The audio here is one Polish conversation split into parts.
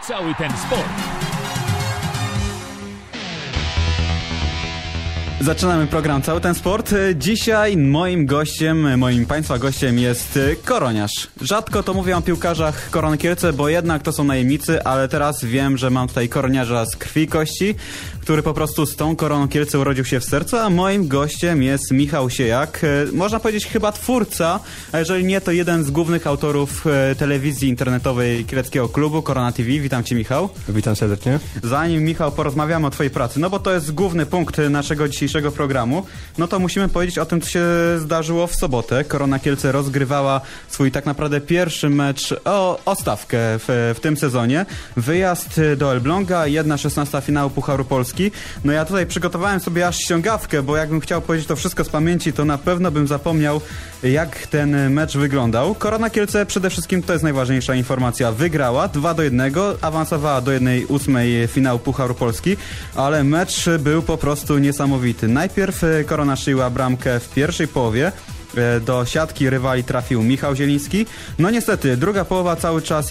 Cały ten sport. Zaczynamy program Cały ten sport. Dzisiaj moim Państwa gościem jest Koroniarz. Rzadko to mówię o piłkarzach Korony Kielce, bo jednak to są najemnicy, ale teraz wiem, że mam tutaj koroniarza z krwi i kości, który po prostu z tą Koroną Kielce urodził się w sercu, a moim gościem jest Michał Siejak. Można powiedzieć chyba twórca, a jeżeli nie, to jeden z głównych autorów telewizji internetowej Kieleckiego Klubu Korona TV. Witam Cię, Michał. Witam serdecznie. Zanim, Michał, porozmawiamy o Twojej pracy, no bo to jest główny punkt naszego dzisiejszego programu, no to musimy powiedzieć o tym, co się zdarzyło w sobotę. Korona Kielce rozgrywała swój tak naprawdę pierwszy mecz o stawkę w tym sezonie. Wyjazd do Elbląga, 1/16 finału Pucharu Polski. No ja tutaj przygotowałem sobie aż ściągawkę, bo jakbym chciał powiedzieć to wszystko z pamięci, to na pewno bym zapomniał, jak ten mecz wyglądał. Korona Kielce przede wszystkim, to jest najważniejsza informacja, wygrała 2-1, awansowała do 1/8 finału Pucharu Polski, ale mecz był po prostu niesamowity. Najpierw Korona szyła bramkę w pierwszej połowie. Do siatki rywali trafił Michał Zieliński. No niestety, druga połowa cały czas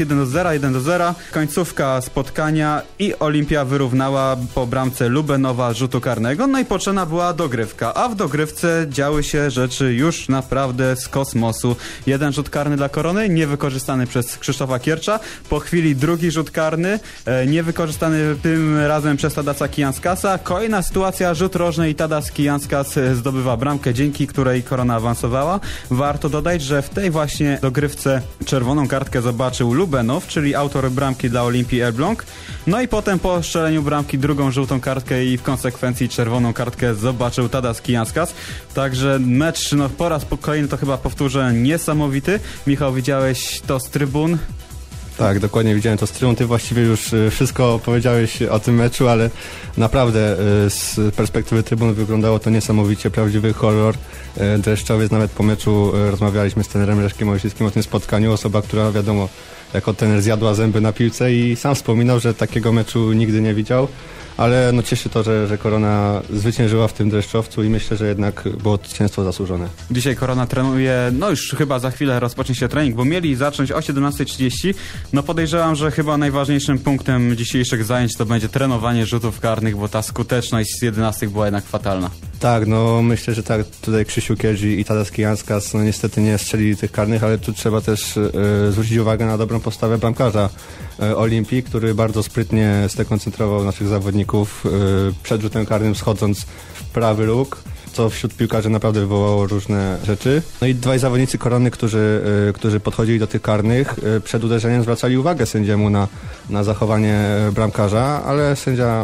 1-0. Końcówka spotkania i Olimpia wyrównała po bramce Lubenowa z rzutu karnego. No i potrzebna była dogrywka, a w dogrywce działy się rzeczy już naprawdę z kosmosu. Jeden rzut karny dla Korony, niewykorzystany przez Krzysztofa Kiercza. Po chwili drugi rzut karny, niewykorzystany tym razem przez Tadasa Kijanskasa. Kolejna sytuacja, rzut rożny i Tadas Kijanskas zdobywa bramkę, dzięki której Korona awansowała. Warto dodać, że w tej właśnie dogrywce czerwoną kartkę zobaczył Lubenow, czyli autor bramki dla Olimpii Elbląg. No i potem po strzeleniu bramki drugą żółtą kartkę i w konsekwencji czerwoną kartkę zobaczył Tadas Kijanskas. Także mecz, no po raz kolejny to chyba powtórzę, niesamowity. Michał, widziałeś to z trybun? Tak, dokładnie widziałem to z trybun. Ty właściwie już wszystko powiedziałeś o tym meczu, ale naprawdę z perspektywy trybun wyglądało to niesamowicie, prawdziwy horror dreszczowiec. Nawet po meczu rozmawialiśmy z trenerem Leszkiem Ojsickim o tym spotkaniu. Osoba, która wiadomo, jako trener zjadła zęby na piłce i sam wspominał, że takiego meczu nigdy nie widział. Ale no cieszy to, że Korona zwyciężyła w tym dreszczowcu i myślę, że jednak było to zwycięstwo zasłużone. Dzisiaj Korona trenuje, no już chyba za chwilę rozpocznie się trening, bo mieli zacząć o 17:30. No podejrzewam, że chyba najważniejszym punktem dzisiejszych zajęć to będzie trenowanie rzutów karnych, bo ta skuteczność z 11 była jednak fatalna. Tak, no myślę, że tak, tutaj Krzysiu Kiercz i Tadas Kijanskas no niestety nie strzelili tych karnych, ale tu trzeba też zwrócić uwagę na dobrą postawę bramkarza Olimpii, który bardzo sprytnie zdekoncentrował naszych zawodników przed rzutem karnym, schodząc w prawy róg, co wśród piłkarzy naprawdę wywołało różne rzeczy. No i dwaj zawodnicy Korony, którzy podchodzili do tych karnych, przed uderzeniem zwracali uwagę sędziemu na zachowanie bramkarza, ale sędzia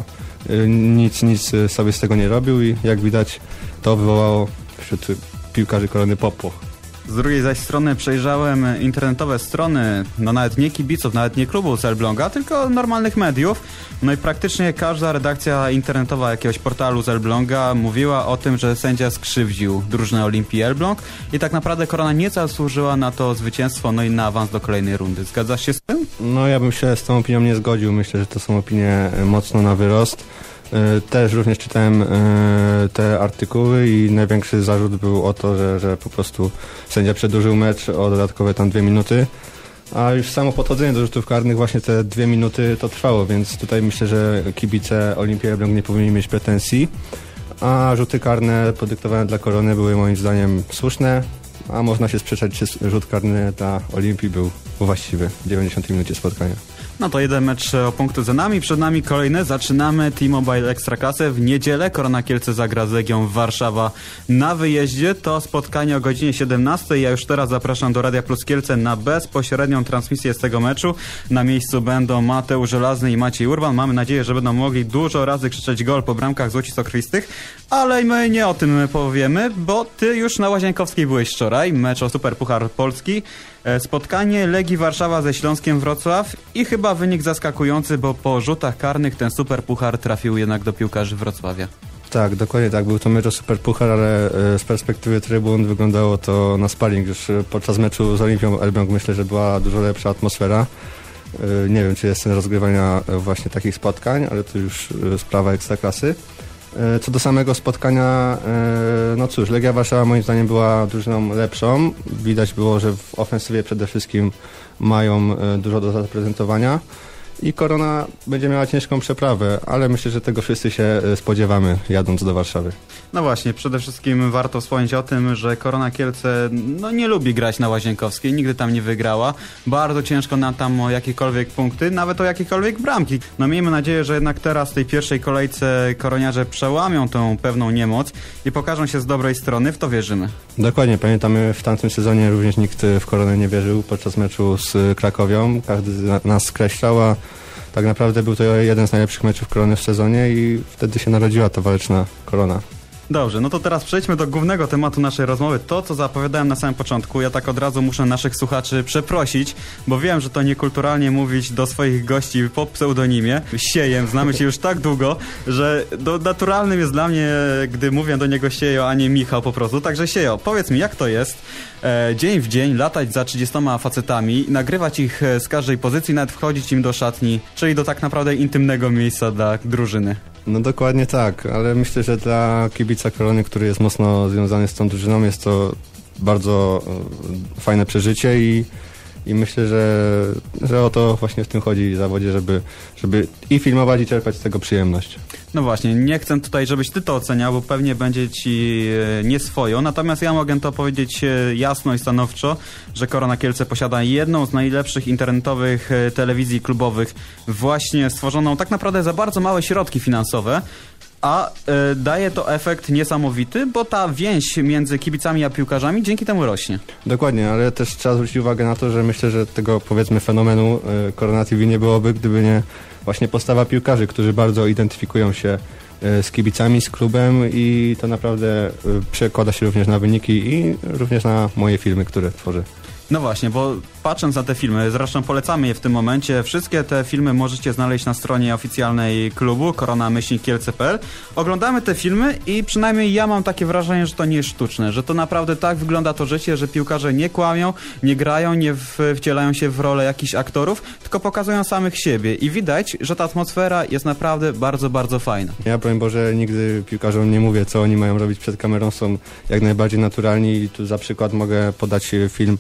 nic sobie z tego nie robił i jak widać to wywołało wśród piłkarzy Korony popłoch. Z drugiej zaś strony przejrzałem internetowe strony, no nawet nie kibiców, nawet nie klubu z Elbląga, tylko normalnych mediów. No i praktycznie każda redakcja internetowa jakiegoś portalu z Elbląga mówiła o tym, że sędzia skrzywdził drużynę Olimpii Elbląg i tak naprawdę Korona nie zasłużyła na to zwycięstwo, no i na awans do kolejnej rundy. Zgadzasz się z tym? No ja bym się z tą opinią nie zgodził. Myślę, że to są opinie mocno na wyrost. Też również czytałem te artykuły i największy zarzut był o to, że po prostu sędzia przedłużył mecz o dodatkowe tam 2 minuty, a już samo podchodzenie do rzutów karnych właśnie te 2 minuty to trwało, więc tutaj myślę, że kibice Olimpii Elbląg nie powinni mieć pretensji, a rzuty karne podyktowane dla Korony były moim zdaniem słuszne, a można się sprzeczać, czy rzut karny dla Olimpii był właściwy w 90 minucie spotkania. No to jeden mecz o punkty za nami, przed nami kolejny. Zaczynamy T-Mobile Ekstraklasę w niedzielę. Korona Kielce zagra z Legią Warszawa na wyjeździe. To spotkanie o godzinie 17. Ja już teraz zapraszam do Radia Plus Kielce na bezpośrednią transmisję z tego meczu. Na miejscu będą Mateusz Żelazny i Maciej Urban. Mamy nadzieję, że będą mogli dużo razy krzyczeć gol po bramkach złocistokrwistych, ale my nie o tym powiemy, bo ty już na Łazienkowskiej byłeś wczoraj. Mecz o Super Puchar Polski. Spotkanie Legii Warszawa ze Śląskiem Wrocław i chyba wynik zaskakujący, bo po rzutach karnych ten Super Puchar trafił jednak do piłkarzy Wrocławia. Tak, dokładnie tak. Był to mecz o Super Puchar, ale z perspektywy trybun wyglądało to na sparring. Już podczas meczu z Olimpią Elbląg myślę, że była dużo lepsza atmosfera. Nie wiem, czy jest sens rozgrywania właśnie takich spotkań, ale to już sprawa Ekstraklasy. Co do samego spotkania, no cóż, Legia Warszawa moim zdaniem była drużyną lepszą. Widać było, że w ofensywie przede wszystkim mają dużo do zaprezentowania i Korona będzie miała ciężką przeprawę, ale myślę, że tego wszyscy się spodziewamy, jadąc do Warszawy. No właśnie, przede wszystkim warto wspomnieć o tym, że Korona Kielce nie lubi grać na Łazienkowskiej, nigdy tam nie wygrała. Bardzo ciężko nam tam o jakiekolwiek punkty, nawet o jakiekolwiek bramki. No miejmy nadzieję, że jednak teraz w tej pierwszej kolejce koroniarze przełamią tą pewną niemoc i pokażą się z dobrej strony, w to wierzymy. Dokładnie, pamiętamy, w tamtym sezonie również nikt w Koronę nie wierzył podczas meczu z Krakowią. Każdy nas skreślał, a tak naprawdę był to jeden z najlepszych meczów Korony w sezonie i wtedy się narodziła ta waleczna Korona. Dobrze, no to teraz przejdźmy do głównego tematu naszej rozmowy. To, co zapowiadałem na samym początku, ja tak od razu muszę naszych słuchaczy przeprosić, bo wiem, że to niekulturalnie mówić do swoich gości po pseudonimie. Siejem, znamy się już tak długo, że naturalnym jest dla mnie, gdy mówię do niego Siejo, a nie Michał po prostu. Także Siejo, powiedz mi, jak to jest dzień w dzień latać za 30 facetami, nagrywać ich z każdej pozycji, nawet wchodzić im do szatni, czyli do tak naprawdę intymnego miejsca dla drużyny. No dokładnie tak, ale myślę, że dla kibica Korony, który jest mocno związany z tą drużyną, jest to bardzo fajne przeżycie i myślę, że o to właśnie w tym chodzi w zawodzie, żeby i filmować, i czerpać z tego przyjemność. No właśnie, nie chcę tutaj, żebyś ty to oceniał, bo pewnie będzie ci nieswojo, natomiast ja mogę to powiedzieć jasno i stanowczo, że Korona Kielce posiada jedną z najlepszych internetowych telewizji klubowych, właśnie stworzoną tak naprawdę za bardzo małe środki finansowe, a daje to efekt niesamowity, bo ta więź między kibicami a piłkarzami dzięki temu rośnie. Dokładnie, ale też trzeba zwrócić uwagę na to, że myślę, że tego, powiedzmy, fenomenu Korona TV nie byłoby, gdyby nie właśnie postawa piłkarzy, którzy bardzo identyfikują się z kibicami, z klubem i to naprawdę przekłada się również na wyniki i również na moje filmy, które tworzę. No właśnie, bo patrząc na te filmy, zresztą polecamy je w tym momencie, wszystkie te filmy możecie znaleźć na stronie oficjalnej klubu korona-kielce.pl. Oglądamy te filmy i przynajmniej ja mam takie wrażenie, że to nie jest sztuczne, że to naprawdę tak wygląda to życie, że piłkarze nie kłamią, nie grają, nie wcielają się w rolę jakichś aktorów, tylko pokazują samych siebie i widać, że ta atmosfera jest naprawdę bardzo, bardzo fajna. Ja, broń Boże, nigdy piłkarzom nie mówię, co oni mają robić przed kamerą, są jak najbardziej naturalni i tu za przykład mogę podać film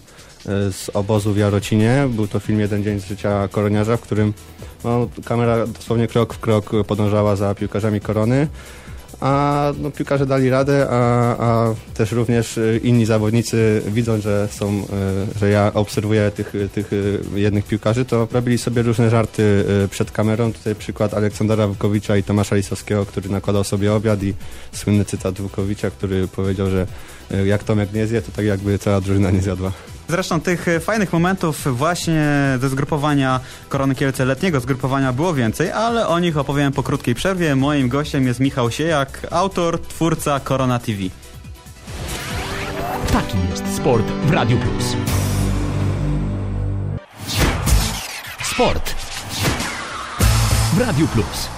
z obozu w Jarocinie. Był to film Jeden dzień z życia koroniarza, w którym kamera dosłownie krok w krok podążała za piłkarzami Korony, a piłkarze dali radę, a też również inni zawodnicy, widząc, że ja obserwuję tych jednych piłkarzy, to robili sobie różne żarty przed kamerą. Tutaj przykład Aleksandra Wukowicza i Tomasza Lisowskiego, który nakładał sobie obiad, i słynny cytat Wukowicza, który powiedział, że jak Tomek nie zje, to tak jakby cała drużyna nie zjadła. Zresztą tych fajnych momentów właśnie ze zgrupowania Korony Kielce, letniego zgrupowania, było więcej, ale o nich opowiem po krótkiej przerwie. Moim gościem jest Michał Siejak, autor, twórca Korona TV. Taki jest sport w Radiu Plus. Sport w Radiu Plus.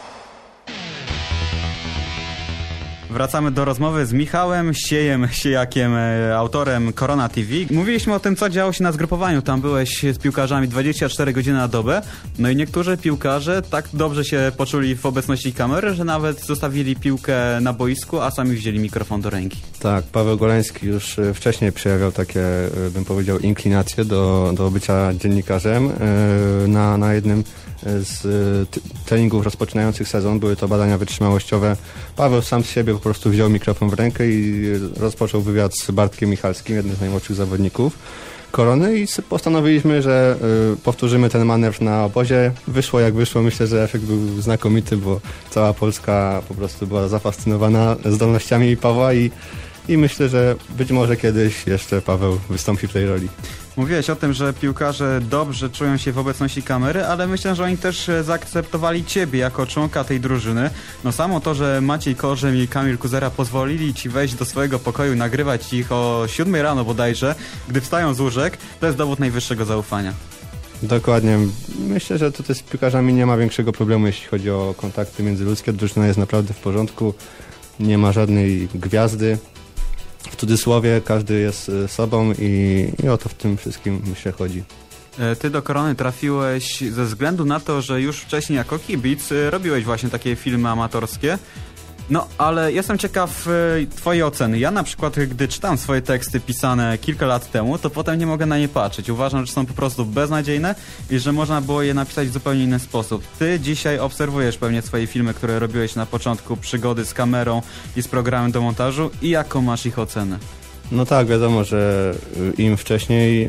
Wracamy do rozmowy z Michałem Siejakiem, autorem Korona TV. Mówiliśmy o tym, co działo się na zgrupowaniu. Tam byłeś z piłkarzami 24 godziny na dobę. No i niektórzy piłkarze tak dobrze się poczuli w obecności kamery, że nawet zostawili piłkę na boisku, a sami wzięli mikrofon do ręki. Tak, Paweł Goleński już wcześniej przejawiał takie, bym powiedział, inklinacje do bycia dziennikarzem. Na jednym z treningów rozpoczynających sezon, były to badania wytrzymałościowe, Paweł sam z siebie po prostu wziął mikrofon w rękę i rozpoczął wywiad z Bartkiem Michalskim, jednym z najmłodszych zawodników Korony, i postanowiliśmy, że powtórzymy ten manewr na obozie. Wyszło jak wyszło, myślę, że efekt był znakomity, bo cała Polska po prostu była zafascynowana zdolnościami Pawła i myślę, że być może kiedyś jeszcze Paweł wystąpi w tej roli. Mówiłeś o tym, że piłkarze dobrze czują się w obecności kamery, ale myślę, że oni też zaakceptowali ciebie jako członka tej drużyny. No samo to, że Maciej Korzem i Kamil Kuzera pozwolili ci wejść do swojego pokoju, nagrywać ich o 7 rano bodajże, gdy wstają z łóżek, to jest dowód najwyższego zaufania. Dokładnie. Myślę, że tutaj z piłkarzami nie ma większego problemu, jeśli chodzi o kontakty międzyludzkie. Drużyna jest naprawdę w porządku, nie ma żadnej gwiazdy. W cudzysłowie, każdy jest sobą i o to w tym wszystkim, myślę, chodzi. Ty do Korony trafiłeś ze względu na to, że już wcześniej jako kibic robiłeś właśnie takie filmy amatorskie No, ale jestem ciekaw twojej oceny. Ja na przykład, gdy czytam swoje teksty pisane kilka lat temu, to potem nie mogę na nie patrzeć. Uważam, że są po prostu beznadziejne i że można było je napisać w zupełnie inny sposób. Ty dzisiaj obserwujesz pewnie swoje filmy, które robiłeś na początku, przygody z kamerą i z programem do montażu i jaką masz ich ocenę? No tak, wiadomo, że im wcześniej,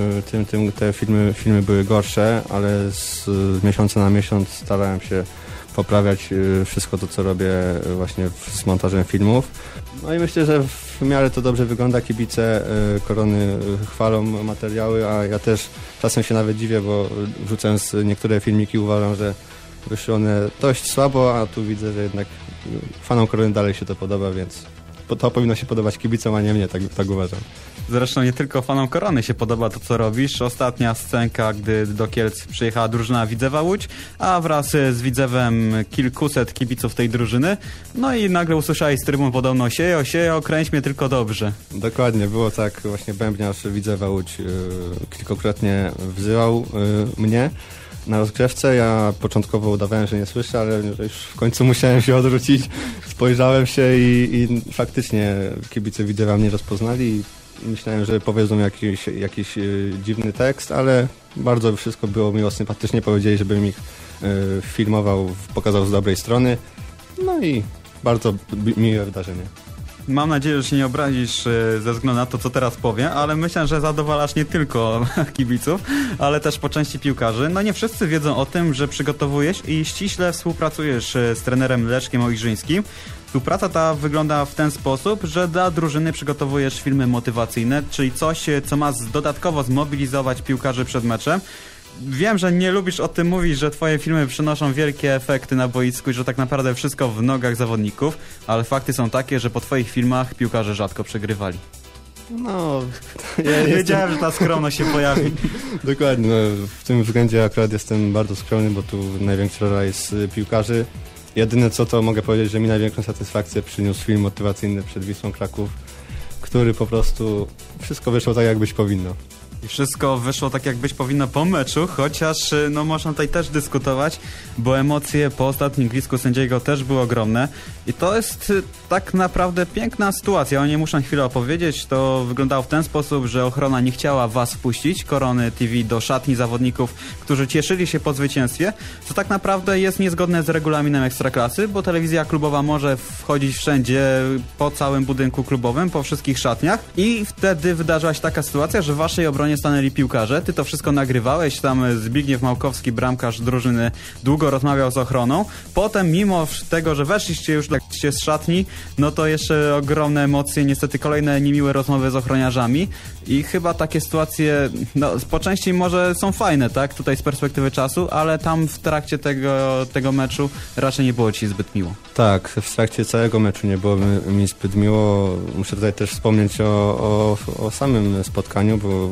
tym te filmy były gorsze, ale z miesiąca na miesiąc starałem się poprawiać wszystko to, co robię właśnie z montażem filmów. No i myślę, że w miarę to dobrze wygląda. Kibice Korony chwalą materiały, a ja też czasem się nawet dziwię, bo wrzucając niektóre filmiki uważam, że wyszły one dość słabo, a tu widzę, że jednak fanom Korony dalej się to podoba, więc to powinno się podobać kibicom, a nie mnie, tak uważam. Zresztą nie tylko fanom Korony się podoba to, co robisz. Ostatnia scenka, gdy do Kielc przyjechała drużyna Widzewa Łódź, a wraz z Widzewem kilkuset kibiców tej drużyny. No i nagle usłyszałeś z trybun podobno siejo, kręć mnie tylko dobrze. Dokładnie, było tak. Właśnie bębniarz Widzewa Łódź kilkukrotnie wzywał mnie na rozgrzewce. Ja początkowo udawałem, że nie słyszę, ale już w końcu musiałem się odwrócić. Spojrzałem się i faktycznie kibice Widzewa mnie rozpoznali. Myślałem, że powiedzą jakiś dziwny tekst, ale bardzo wszystko było miło, sympatycznie. Powiedzieli, żebym ich filmował, pokazał z dobrej strony. No i bardzo miłe wydarzenie. Mam nadzieję, że się nie obrazisz ze względu na to, co teraz powiem, ale myślę, że zadowalasz nie tylko kibiców, ale też po części piłkarzy. No nie wszyscy wiedzą o tym, że przygotowujesz i ściśle współpracujesz z trenerem Leszkiem Ojrzyńskim. Współpraca ta wygląda w ten sposób, że dla drużyny przygotowujesz filmy motywacyjne, czyli coś, co ma dodatkowo zmobilizować piłkarzy przed meczem. Wiem, że nie lubisz o tym mówić, że twoje filmy przynoszą wielkie efekty na boisku i że tak naprawdę wszystko w nogach zawodników, ale fakty są takie, że po twoich filmach piłkarze rzadko przegrywali. No, wiedziałem, że ta skromność się pojawi. Dokładnie, no, w tym względzie akurat jestem bardzo skromny, bo tu największa rola jest piłkarzy. Jedyne co to mogę powiedzieć, że mi największą satysfakcję przyniósł film motywacyjny przed Wisłą Kraków, który po prostu wszystko wyszło tak, jak być powinno. I wszystko wyszło tak, jak być powinno po meczu, chociaż no można tutaj też dyskutować, bo emocje po ostatnim gwizdku sędziego też były ogromne. I to jest tak naprawdę piękna sytuacja, o niej muszę chwilę opowiedzieć. To wyglądało w ten sposób, że ochrona nie chciała was wpuścić, Korony TV, do szatni zawodników, którzy cieszyli się po zwycięstwie, co tak naprawdę jest niezgodne z regulaminem Ekstraklasy, bo telewizja klubowa może wchodzić wszędzie, po całym budynku klubowym, po wszystkich szatniach i wtedy wydarzyła się taka sytuacja, że w waszej obronie stanęli piłkarze, ty to wszystko nagrywałeś, tam Zbigniew Małkowski, bramkarz drużyny, długo rozmawiał z ochroną, potem mimo tego, że weszliście już z szatni, no to jeszcze ogromne emocje, niestety kolejne niemiłe rozmowy z ochroniarzami i chyba takie sytuacje, no po części może są fajne, tak, tutaj z perspektywy czasu, ale tam w trakcie tego meczu raczej nie było ci zbyt miło. Tak, w trakcie całego meczu nie było mi zbyt miło. Muszę tutaj też wspomnieć o samym spotkaniu, bo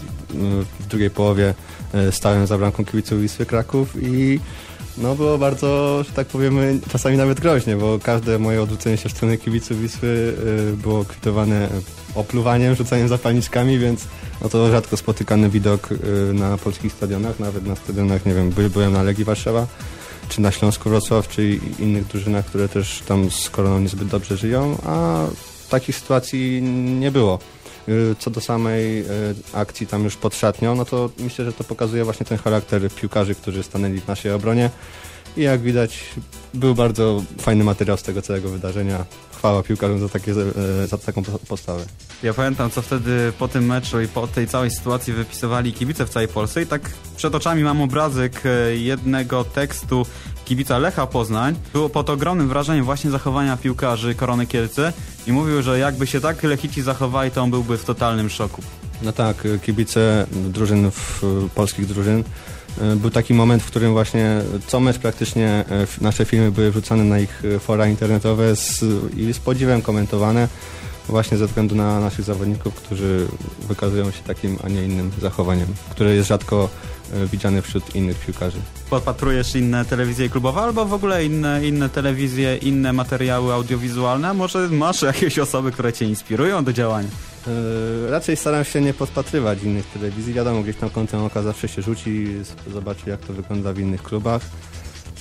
w drugiej połowie stałem za bramką kibiców Wisły Kraków i no było bardzo, że tak powiemy, czasami nawet groźnie, bo każde moje odwrócenie się w stronę kibiców Wisły było kwitowane opluwaniem, rzucaniem zapalniczkami, więc no to rzadko spotykany widok na polskich stadionach, nawet na stadionach, nie wiem, byłem na Legii Warszawa, czy na Śląsku Wrocław, czy innych drużynach, które też tam z Koroną niezbyt dobrze żyją, a takich sytuacji nie było. Co do samej akcji tam już pod szatnią, no to myślę, że to pokazuje właśnie ten charakter piłkarzy, którzy stanęli w naszej obronie i jak widać był bardzo fajny materiał z tego całego wydarzenia. Chwała piłkarzom za taką postawę. Ja pamiętam, co wtedy po tym meczu i po tej całej sytuacji wypisywali kibice w całej Polsce i tak przed oczami mam obrazek jednego tekstu kibica Lecha Poznań. Było pod ogromnym wrażeniem właśnie zachowania piłkarzy Korony Kielce i mówił, że jakby się tak Lechici zachowali, to on byłby w totalnym szoku. No tak, kibice drużyn, polskich drużyn. Był taki moment, w którym właśnie co mecz praktycznie nasze filmy były wrzucane na ich fora internetowe i z podziwem komentowane właśnie ze względu na naszych zawodników, którzy wykazują się takim, a nie innym zachowaniem, które jest rzadko widziane wśród innych piłkarzy. Podpatrujesz inne telewizje klubowe albo w ogóle inne telewizje, inne materiały audiowizualne? Może masz jakieś osoby, które cię inspirują do działania? Raczej staram się nie podpatrywać innych telewizji. Wiadomo, gdzieś tam kątem oka zawsze się rzuci, zobaczy jak to wygląda w innych klubach.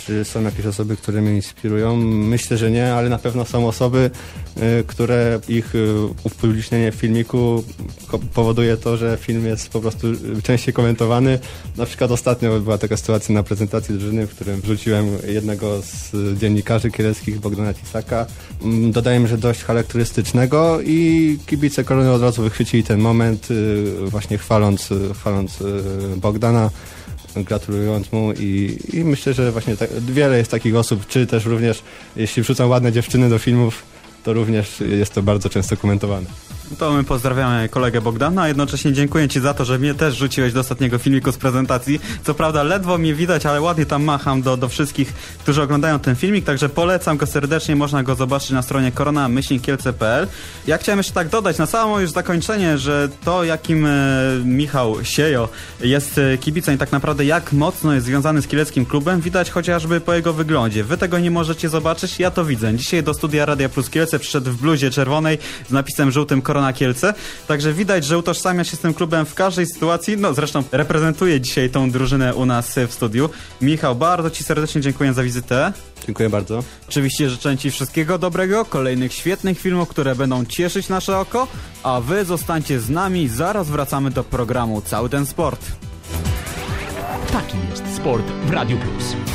Czy są jakieś osoby, które mnie inspirują? Myślę, że nie, ale na pewno są osoby, które ich upublicznienie w filmiku powoduje to, że film jest po prostu częściej komentowany. Na przykład ostatnio była taka sytuacja na prezentacji drużyny, w którym wrzuciłem jednego z dziennikarzy kieleckich, Bogdana Cisaka. Dodaję, że dość charakterystycznego i kibice Korony od razu wychwycili ten moment, właśnie chwaląc Bogdana, gratulując mu i myślę, że właśnie wiele jest takich osób, czy też również jeśli wrzucam ładne dziewczyny do filmów, to również jest to bardzo często komentowane. To my pozdrawiamy kolegę Bogdana, a jednocześnie dziękuję Ci za to, że mnie też rzuciłeś do ostatniego filmiku z prezentacji. Co prawda ledwo mnie widać, ale ładnie tam macham do wszystkich, którzy oglądają ten filmik, także polecam go serdecznie, można go zobaczyć na stronie korona-kielce.pl. Ja chciałem jeszcze tak dodać na samo już zakończenie, że to jakim Michał Siejo jest kibicem i tak naprawdę jak mocno jest związany z kieleckim klubem, widać chociażby po jego wyglądzie. Wy tego nie możecie zobaczyć, ja to widzę. Dzisiaj do studia Radia Plus Kielce przyszedł w bluzie czerwonej z napisem żółtym Korona Kielce, także widać, że utożsamia się z tym klubem w każdej sytuacji, no zresztą reprezentuje dzisiaj tą drużynę u nas w studiu. Michał, bardzo Ci serdecznie dziękuję za wizytę. Dziękuję bardzo. Oczywiście życzę Ci wszystkiego dobrego, kolejnych świetnych filmów, które będą cieszyć nasze oko, a Wy zostańcie z nami, zaraz wracamy do programu Cały ten sport. Taki jest sport w Radiu Plus.